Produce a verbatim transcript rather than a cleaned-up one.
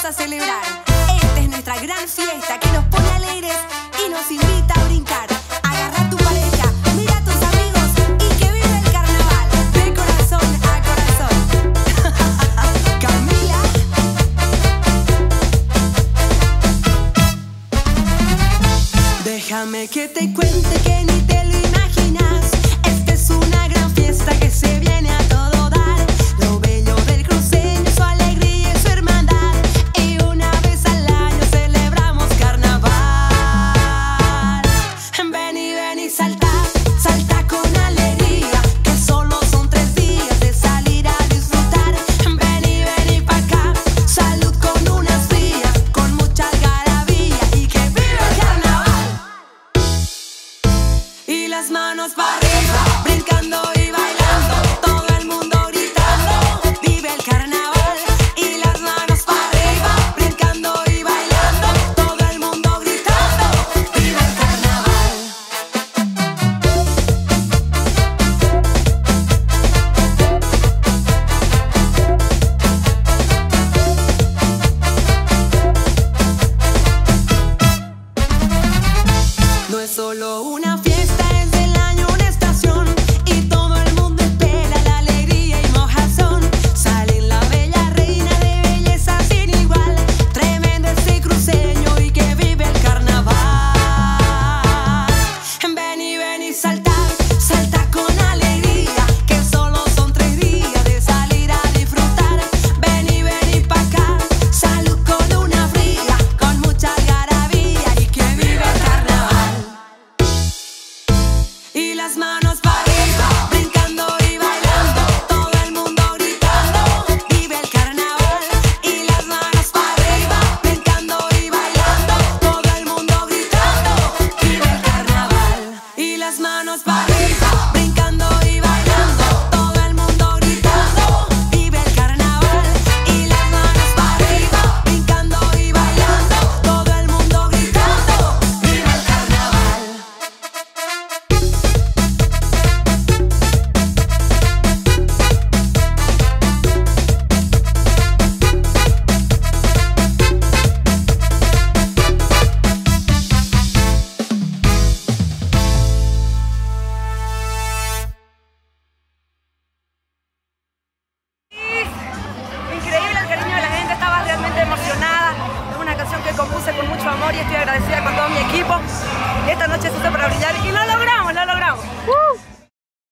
a celebrar. Esta es nuestra gran fiesta que nos pone alegres y nos invita a brincar. Agarra a tu pareja, mira a tus amigos y que viva el carnaval de corazón a corazón. Camila. Déjame que te cuente que ni te lo imaginas. Esta es una gran fiesta que se viene a todo dar. Lo bello del cruceño, su alegría y su hermandad. Y una vez al año celebramos carnaval. Ven y ven y salta, salta con alegría, que solo son tres días de salir a disfrutar. Ven y ven y pa' acá, salud con unas frías, con mucha algarabía y que viva el carnaval. Y las manos para arriba, brincando y bailando, todo el mundo gritando, vive el carnaval. Y las manos para arriba, brincando y bailando, todo el mundo gritando, vive el carnaval. No es solo una fiesta, es del año una estación, y todo el mundo espera la alegría y mojazón. Sale la bella reina de belleza sin igual, tremendo este cruceño y que vive el carnaval. Ven y ven y salta, salta con alegría, que solo son tres días de salir a disfrutar. Ven y ven y pa' acá, salud con una fría, con mucha algarabía y que vive el carnaval. Y las manos para arriba, brincando y bailando, todo el mundo gritando, vive el carnaval. Y las manos para arriba, brincando y bailando, todo el mundo gritando, vive el carnaval. Y las manos para arriba, brincando y bailando, todo el mundo gritando, vive el carnaval. Y las manos para arriba, brincando y bailando, todo el mundo gritando, vive el carnaval. Increíble el cariño de la gente, estaba realmente emocionada. Es una canción que compuse con mucho amor y estoy agradecida con todo mi equipo. Esta noche se hizo para brillar y lo logramos, lo logramos. ¡Uh!